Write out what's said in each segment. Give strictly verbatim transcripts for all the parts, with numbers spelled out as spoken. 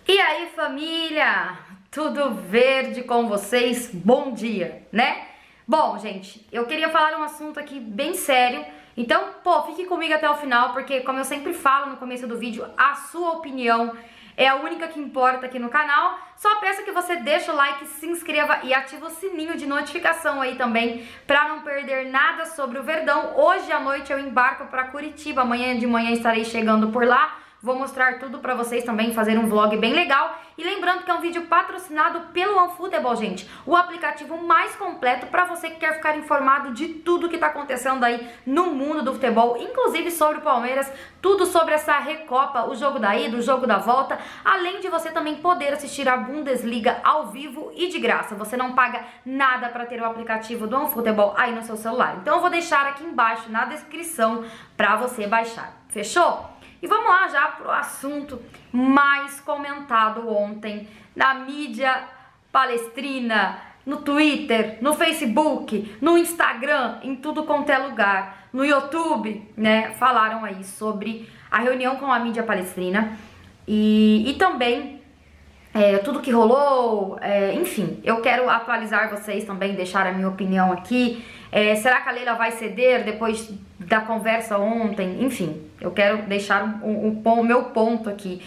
E aí, família? Tudo verde com vocês? Bom dia, né? Bom, gente, eu queria falar um assunto aqui bem sério. Então, pô, fique comigo até o final, porque como eu sempre falo no começo do vídeo, a sua opinião é a única que importa aqui no canal. Só peço que você deixe o like, se inscreva e ative o sininho de notificação aí também, pra não perder nada sobre o Verdão. Hoje à noite eu embarco pra Curitiba, amanhã de manhã estarei chegando por lá. Vou mostrar tudo pra vocês também, fazer um vlog bem legal. E lembrando que é um vídeo patrocinado pelo OneFootball, gente. O aplicativo mais completo pra você que quer ficar informado de tudo que tá acontecendo aí no mundo do futebol. Inclusive sobre o Palmeiras, tudo sobre essa Recopa, o jogo da ida, o jogo da volta. Além de você também poder assistir a Bundesliga ao vivo e de graça. Você não paga nada pra ter o aplicativo do OneFootball aí no seu celular. Então eu vou deixar aqui embaixo na descrição pra você baixar. Fechou? E vamos lá já pro assunto mais comentado ontem na mídia palestrina, no Twitter, no Facebook, no Instagram, em tudo quanto é lugar, no YouTube, né? Falaram aí sobre a reunião com a mídia palestrina e, e também é, tudo que rolou, é, enfim, eu quero atualizar vocês também, deixar a minha opinião aqui. É, será que a Leila vai ceder depois da conversa ontem? Enfim, eu quero deixar o um, um, um, meu ponto aqui.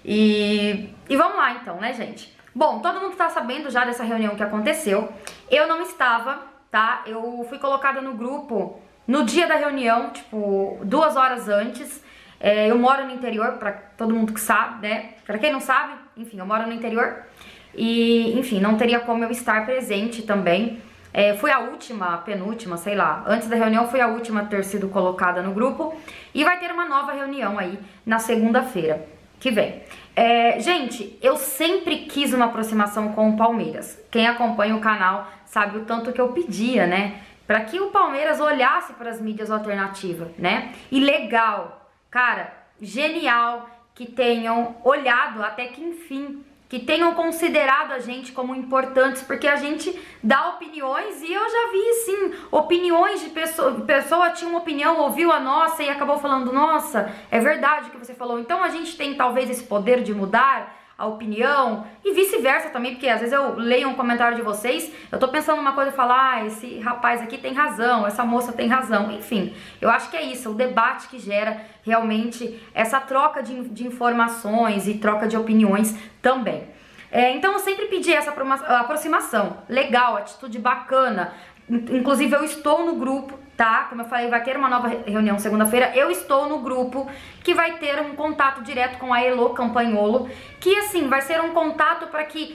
E, e vamos lá então, né, gente? Bom, todo mundo tá sabendo já dessa reunião que aconteceu. Eu não estava, tá? Eu fui colocada no grupo no dia da reunião, tipo, duas horas antes. É, eu moro no interior, pra todo mundo que sabe, né? Pra quem não sabe, enfim, eu moro no interior. E, enfim, não teria como eu estar presente também. É, fui a última, a penúltima, sei lá, antes da reunião fui a última a ter sido colocada no grupo. E vai ter uma nova reunião aí na segunda-feira que vem. É, gente, eu sempre quis uma aproximação com o Palmeiras. Quem acompanha o canal sabe o tanto que eu pedia, né? Pra que o Palmeiras olhasse para as mídias alternativas, né? E legal, cara, genial que tenham olhado até que enfim, que tenham considerado a gente como importantes, porque a gente dá opiniões e eu já vi, sim, opiniões de pessoa, pessoa tinha uma opinião, ouviu a nossa e acabou falando, nossa, é verdade o que você falou. Então a gente tem talvez esse poder de mudar a opinião e vice-versa também, porque às vezes eu leio um comentário de vocês, eu tô pensando uma coisa e falo, ah, esse rapaz aqui tem razão, essa moça tem razão, enfim, eu acho que é isso, o debate que gera realmente essa troca de, de informações e troca de opiniões também. É, então eu sempre pedi essa aproximação, legal, atitude bacana. Inclusive eu estou no grupo, tá? Como eu falei, vai ter uma nova reunião segunda-feira. Eu estou no grupo que vai ter um contato direto com a Elo Campagnolo, que assim, vai ser um contato para que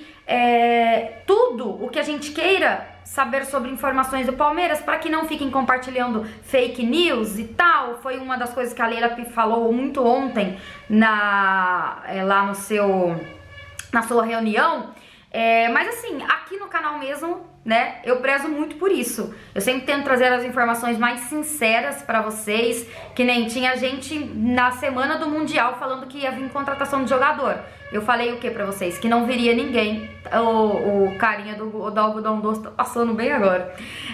é, tudo o que a gente queira saber sobre informações do Palmeiras, para que não fiquem compartilhando fake news e tal. Foi uma das coisas que a Leila falou muito ontem na, é, lá no seu, na sua reunião. É, mas assim, aqui no canal mesmo, né, eu prezo muito por isso. Eu sempre tento trazer as informações mais sinceras pra vocês, que nem tinha gente na semana do Mundial falando que ia vir contratação de jogador. Eu falei o que pra vocês? Que não viria ninguém. O, o carinha do, do algodão doce tá passando bem agora.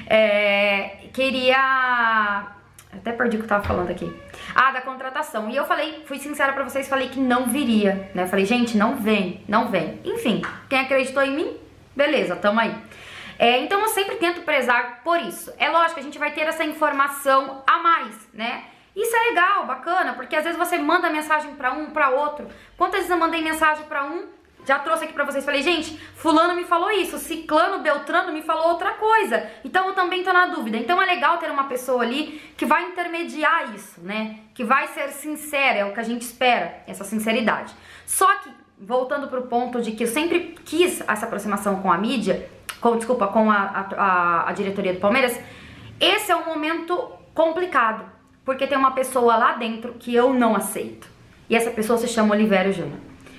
É, queria... Até perdi o que eu tava falando aqui. Ah, da contratação. E eu falei, fui sincera pra vocês, falei que não viria, né? Eu falei, gente, não vem, não vem. Enfim, quem acreditou em mim, beleza, tamo aí. É, então eu sempre tento prezar por isso. É lógico, a gente vai ter essa informação a mais, né? Isso é legal, bacana, porque às vezes você manda mensagem pra um, pra outro. Quantas vezes eu mandei mensagem pra um, já trouxe aqui pra vocês, falei, gente, fulano me falou isso, ciclano, beltrano me falou outra coisa. Então eu também tô na dúvida. Então é legal ter uma pessoa ali que vai intermediar isso, né? Que vai ser sincera, é o que a gente espera, essa sinceridade. Só que, voltando pro ponto de que eu sempre quis essa aproximação com a mídia, com, desculpa, com a, a, a diretoria do Palmeiras, esse é um momento complicado, porque tem uma pessoa lá dentro que eu não aceito. E essa pessoa se chama Olivério Júnior.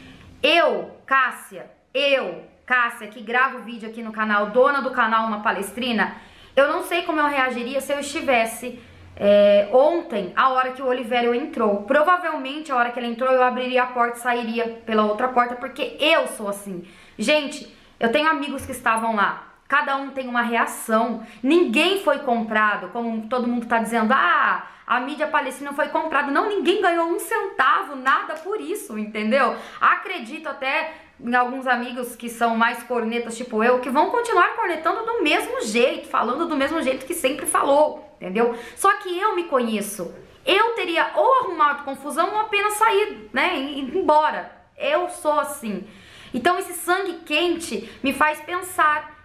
Eu, Cássia, eu, Cássia, que gravo vídeo aqui no canal, dona do canal Uma Palestrina, eu não sei como eu reagiria se eu estivesse é, ontem, a hora que o Olivério entrou. Provavelmente, a hora que ele entrou, eu abriria a porta e sairia pela outra porta, porque eu sou assim. Gente, eu tenho amigos que estavam lá. Cada um tem uma reação. Ninguém foi comprado, como todo mundo tá dizendo, ah, a mídia palestina foi comprada. Não, ninguém ganhou um centavo, nada por isso, entendeu? Acredito até em alguns amigos que são mais cornetas, tipo eu, que vão continuar cornetando do mesmo jeito, falando do mesmo jeito que sempre falou, entendeu? Só que eu me conheço. Eu teria ou arrumado confusão ou apenas saído, né, e ir embora. Eu sou assim. Então esse sangue quente me faz pensar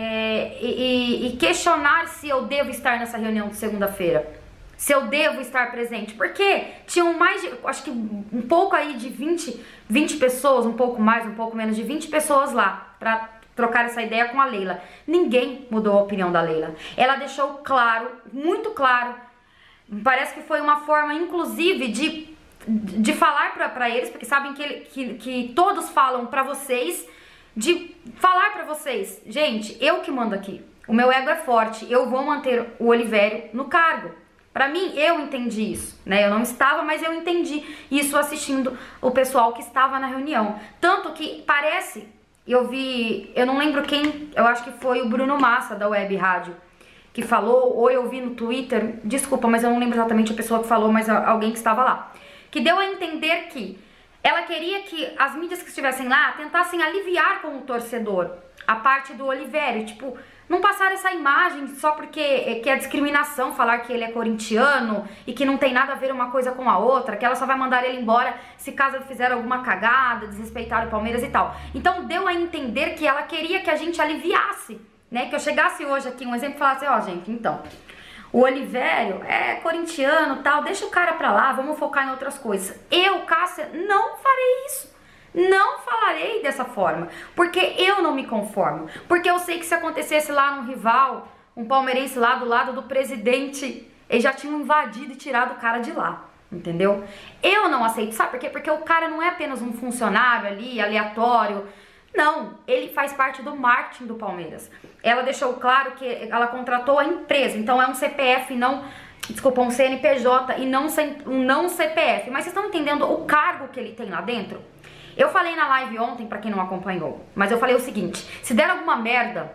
é, e, e questionar se eu devo estar nessa reunião de segunda-feira. Se eu devo estar presente. Porque tinham mais de, acho que um pouco aí de vinte, vinte pessoas, um pouco mais, um pouco menos de vinte pessoas lá pra trocar essa ideia com a Leila. Ninguém mudou a opinião da Leila. Ela deixou claro, muito claro, parece que foi uma forma inclusive de, de falar pra, pra eles, porque sabem que, ele, que, que todos falam pra vocês, de falar pra vocês, gente, eu que mando aqui. O meu ego é forte, eu vou manter o Olivério no cargo. Pra mim, eu entendi isso, né? Eu não estava, mas eu entendi isso assistindo o pessoal que estava na reunião. Tanto que parece, eu vi, eu não lembro quem, eu acho que foi o Bruno Massa da Web Rádio que falou, ou eu vi no Twitter, desculpa, mas eu não lembro exatamente a pessoa que falou, mas alguém que estava lá, que deu a entender que ela queria que as mídias que estivessem lá tentassem aliviar com o torcedor a parte do Olivério, tipo, não passar essa imagem só porque que é discriminação falar que ele é corintiano e que não tem nada a ver uma coisa com a outra, que ela só vai mandar ele embora se caso ele fizer alguma cagada, desrespeitar o Palmeiras e tal. Então deu a entender que ela queria que a gente aliviasse, né? Que eu chegasse hoje aqui, um exemplo, e falasse, ó, gente, então, o Olivério é corintiano e tal, deixa o cara pra lá, vamos focar em outras coisas. Eu, Cássia, não farei isso. Não falarei dessa forma, porque eu não me conformo, porque eu sei que se acontecesse lá no rival, um palmeirense lá do lado do presidente, eles já tinham invadido e tirado o cara de lá, entendeu? Eu não aceito, sabe por quê? Porque o cara não é apenas um funcionário ali, aleatório, não, ele faz parte do marketing do Palmeiras. Ela deixou claro que ela contratou a empresa, então é um C P F, não, desculpa, um C N P J e não um não C P F, mas vocês estão entendendo o cargo que ele tem lá dentro? Eu falei na live ontem, pra quem não acompanhou, mas eu falei o seguinte, se der alguma merda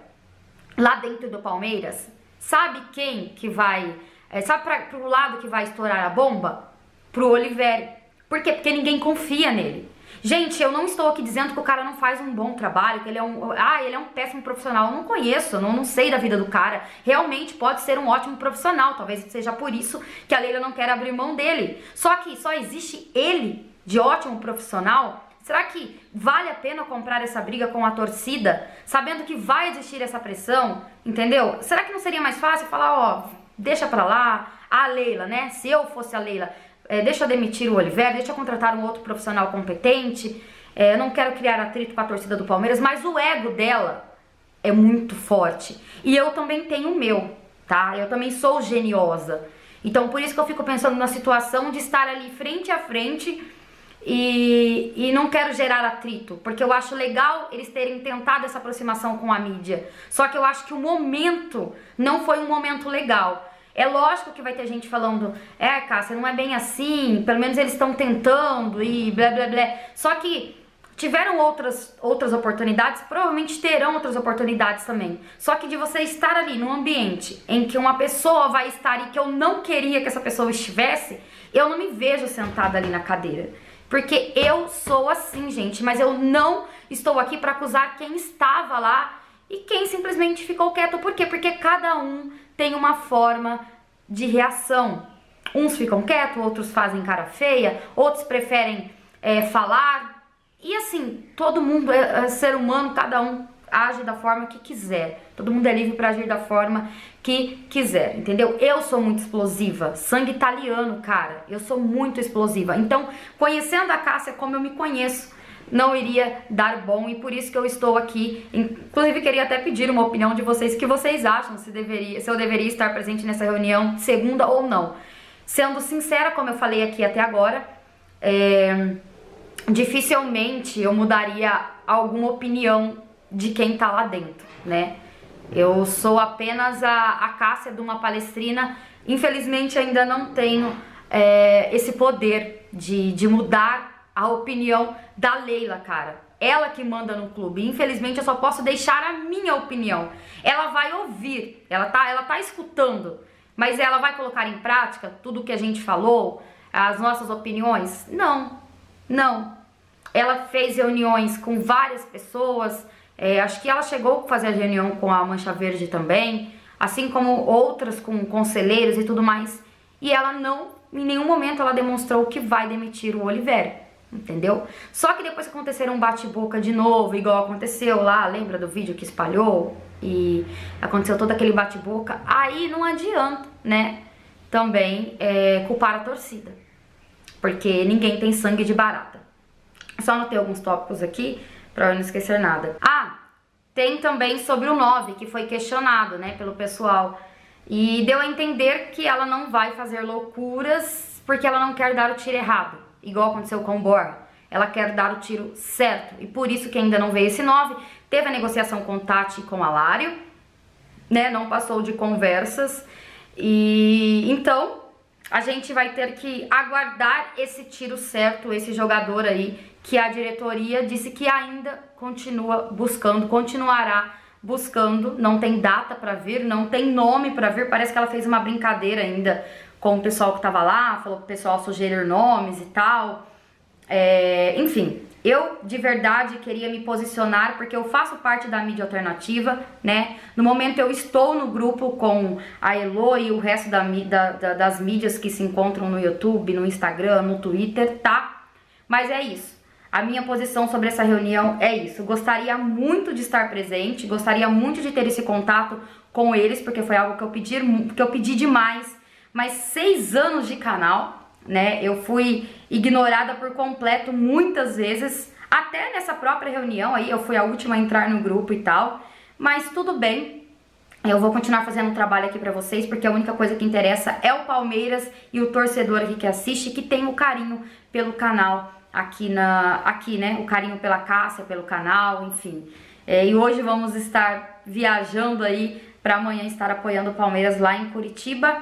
lá dentro do Palmeiras, sabe quem que vai, é, sabe pra, pro lado que vai estourar a bomba? Pro Olivério. Por quê? Porque ninguém confia nele. Gente, eu não estou aqui dizendo que o cara não faz um bom trabalho, que ele é um, ah, ele é um péssimo profissional. Eu não conheço, eu não, não sei da vida do cara. Realmente pode ser um ótimo profissional, talvez seja por isso que a Leila não quer abrir mão dele. Só que só existe ele de ótimo profissional. Será que vale a pena comprar essa briga com a torcida, sabendo que vai existir essa pressão, entendeu? Será que não seria mais fácil falar, ó, deixa pra lá, a Leila, né? Se eu fosse a Leila, é, deixa eu demitir o Olivério, deixa eu contratar um outro profissional competente, é, eu não quero criar atrito com a torcida do Palmeiras, mas o ego dela é muito forte. E eu também tenho o meu, tá? Eu também sou geniosa. Então, por isso que eu fico pensando na situação de estar ali frente a frente. E, e não quero gerar atrito, porque eu acho legal eles terem tentado essa aproximação com a mídia. Só que eu acho que o momento não foi um momento legal. É lógico que vai ter gente falando, é, Cássia, não é bem assim, pelo menos eles estão tentando e blá blá blá. Só que tiveram outras, outras oportunidades, provavelmente terão outras oportunidades também. Só que de você estar ali num ambiente em que uma pessoa vai estar e que eu não queria que essa pessoa estivesse, eu não me vejo sentada ali na cadeira. Porque eu sou assim, gente, mas eu não estou aqui para acusar quem estava lá e quem simplesmente ficou quieto. Por quê? Porque cada um tem uma forma de reação. Uns ficam quietos, outros fazem cara feia, outros preferem é, falar. E assim, todo mundo é, é ser humano, cada um age da forma que quiser. Todo mundo é livre para agir da forma que quiser, entendeu? Eu sou muito explosiva, sangue italiano, cara. Eu sou muito explosiva. Então, conhecendo a Cássia como eu me conheço, não iria dar bom e por isso que eu estou aqui. Inclusive, queria até pedir uma opinião de vocês, o que vocês acham, se, deveria, se eu deveria estar presente nessa reunião, segunda ou não. Sendo sincera, como eu falei aqui até agora, é, dificilmente eu mudaria alguma opinião de quem tá lá dentro, né? Eu sou apenas a, a Cássia de uma palestrina. Infelizmente ainda não tenho é, esse poder de, de mudar a opinião da Leila, cara. Ela que manda no clube. Infelizmente eu só posso deixar a minha opinião. Ela vai ouvir, ela tá, ela tá escutando, Mas ela vai colocar em prática tudo o que a gente falou, as nossas opiniões? Não, não. Ela fez reuniões com várias pessoas, é, acho que ela chegou a fazer a reunião com a Mancha Verde também, assim como outras com conselheiros e tudo mais. E ela não, em nenhum momento, ela demonstrou que vai demitir o Olivério, entendeu? Só que depois que aconteceram um bate-boca de novo, igual aconteceu lá, lembra do vídeo que espalhou? E aconteceu todo aquele bate-boca, aí não adianta, né, também é, culpar a torcida, porque ninguém tem sangue de barata. Só anotei alguns tópicos aqui pra eu não esquecer nada. Ah, tem também sobre o nove, que foi questionado, né, pelo pessoal, e deu a entender que ela não vai fazer loucuras porque ela não quer dar o tiro errado, igual aconteceu com o Borja. Ela quer dar o tiro certo, e por isso que ainda não veio esse nove. Teve a negociação com Tati e com Alário, né, não passou de conversas, e então a gente vai ter que aguardar esse tiro certo, esse jogador aí, que a diretoria disse que ainda continua buscando, continuará buscando, não tem data pra vir, não tem nome pra vir, parece que ela fez uma brincadeira ainda com o pessoal que tava lá, falou pro pessoal sugerir nomes e tal, é, enfim, eu de verdade queria me posicionar porque eu faço parte da mídia alternativa, né, no momento eu estou no grupo com a Elo e o resto da, da, da, das mídias que se encontram no YouTube, no Instagram, no Twitter, tá, mas é isso. A minha posição sobre essa reunião é isso. Gostaria muito de estar presente, gostaria muito de ter esse contato com eles, porque foi algo que eu pedi, que eu pedi demais. Mas seis anos de canal, né? Eu fui ignorada por completo muitas vezes. Até nessa própria reunião aí, eu fui a última a entrar no grupo e tal. Mas tudo bem. Eu vou continuar fazendo um trabalho aqui pra vocês, porque a única coisa que interessa é o Palmeiras e o torcedor aqui que assiste, que tem o carinho pelo canal. Aqui, na, aqui, né, o carinho pela Cássia, pelo canal, enfim. É, e hoje vamos estar viajando aí para amanhã estar apoiando o Palmeiras lá em Curitiba.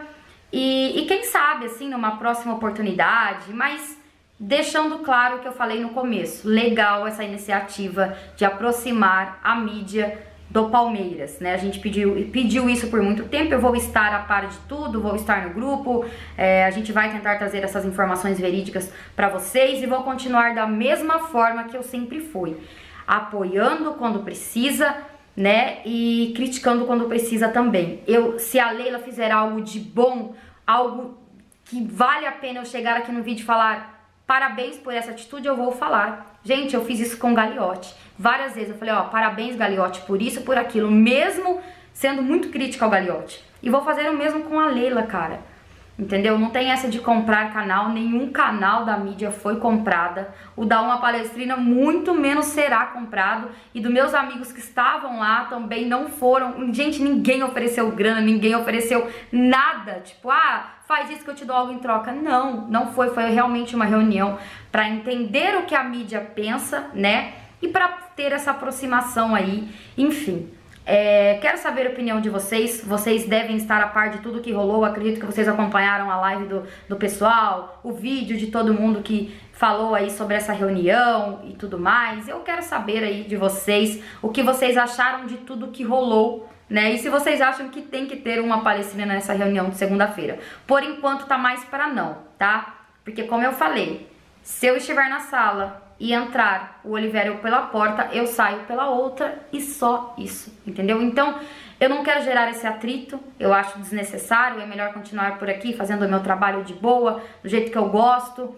E, e quem sabe, assim, numa próxima oportunidade, mas deixando claro o que eu falei no começo. Legal essa iniciativa de aproximar a mídia do Palmeiras, né? A gente pediu, pediu isso por muito tempo. Eu vou estar a par de tudo, vou estar no grupo, é, a gente vai tentar trazer essas informações verídicas para vocês e vou continuar da mesma forma que eu sempre fui, apoiando quando precisa, né, e criticando quando precisa também. Eu, se a Leila fizer algo de bom, algo que vale a pena eu chegar aqui no vídeo e falar parabéns por essa atitude, eu vou falar. Gente, eu fiz isso com o Gagliotti. Várias vezes eu falei, ó, parabéns, Gagliotti, por isso, por aquilo, mesmo sendo muito crítica ao Gagliotti. E vou fazer o mesmo com a Leila, cara. Entendeu? Não tem essa de comprar canal, nenhum canal da mídia foi comprada. O da Uma Palestrina muito menos será comprado. E dos meus amigos que estavam lá também não foram. Gente, ninguém ofereceu grana, ninguém ofereceu nada. Tipo, ah, faz isso que eu te dou algo em troca. Não, não foi. Foi realmente uma reunião para entender o que a mídia pensa, né? E para ter essa aproximação aí, enfim. É, quero saber a opinião de vocês. Vocês devem estar a par de tudo que rolou. Acredito que vocês acompanharam a live do, do pessoal, o vídeo de todo mundo que falou aí sobre essa reunião e tudo mais. Eu quero saber aí de vocês o que vocês acharam de tudo que rolou, né? E se vocês acham que tem que ter uma Palestrina nessa reunião de segunda-feira. Por enquanto tá mais para não, tá? Porque como eu falei, se eu estiver na sala e entrar o Olivério pela porta, eu saio pela outra e só isso, entendeu? Então, eu não quero gerar esse atrito, eu acho desnecessário, é melhor continuar por aqui fazendo o meu trabalho de boa, do jeito que eu gosto.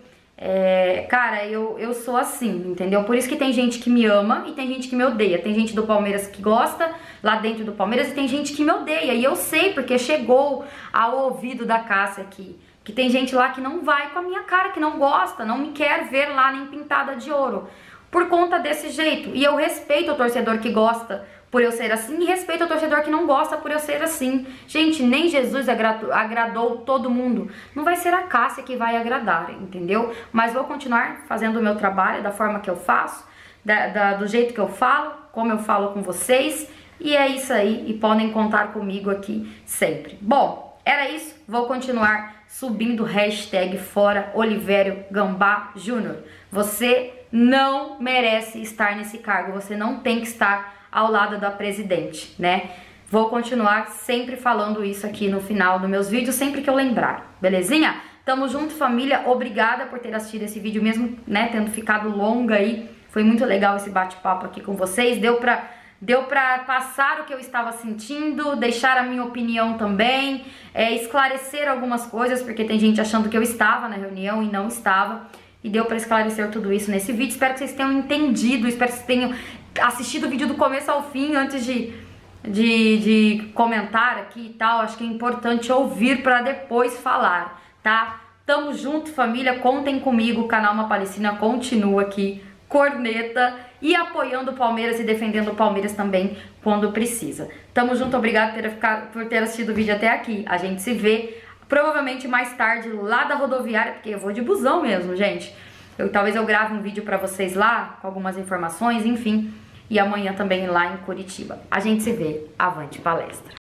É, cara, eu, eu sou assim, entendeu? Por isso que tem gente que me ama e tem gente que me odeia. Tem gente do Palmeiras que gosta lá dentro do Palmeiras e tem gente que me odeia. E eu sei, porque chegou ao ouvido da Cássia aqui, que tem gente lá que não vai com a minha cara, que não gosta, não me quer ver lá nem pintada de ouro, por conta desse jeito. E eu respeito o torcedor que gosta por eu ser assim, e respeito o torcedor que não gosta por eu ser assim. Gente, nem Jesus agradou, agradou todo mundo. Não vai ser a Cássia que vai agradar, entendeu? Mas vou continuar fazendo o meu trabalho da forma que eu faço, da, da, do jeito que eu falo, como eu falo com vocês. E é isso aí, e podem contar comigo aqui sempre. Bom, era isso, vou continuar subindo hashtag fora Olivério Gambá Júnior. Você não merece estar nesse cargo, você não tem que estar ao lado da presidente, né? vou continuar sempre falando isso aqui no final dos meus vídeos, sempre que eu lembrar, belezinha? Tamo junto, família, obrigada por ter assistido esse vídeo, mesmo, né, tendo ficado longa aí. Foi muito legal esse bate-papo aqui com vocês, deu pra, deu pra passar o que eu estava sentindo, deixar a minha opinião também, é, esclarecer algumas coisas, porque tem gente achando que eu estava na reunião e não estava, e deu pra esclarecer tudo isso nesse vídeo. Espero que vocês tenham entendido, espero que vocês tenham assistido o vídeo do começo ao fim, antes de, de, de comentar aqui e tal. Acho que é importante ouvir pra depois falar, tá? Tamo junto, família, contem comigo, o canal Uma Palestina continua aqui, corneta, e apoiando o Palmeiras e defendendo o Palmeiras também quando precisa. Tamo junto, obrigado por ter, ficado, por ter assistido o vídeo até aqui. A gente se vê provavelmente mais tarde lá da rodoviária, porque eu vou de busão mesmo, gente. Eu, talvez eu grave um vídeo pra vocês lá, com algumas informações, enfim. E amanhã também lá em Curitiba. A gente se vê. Avante palestra!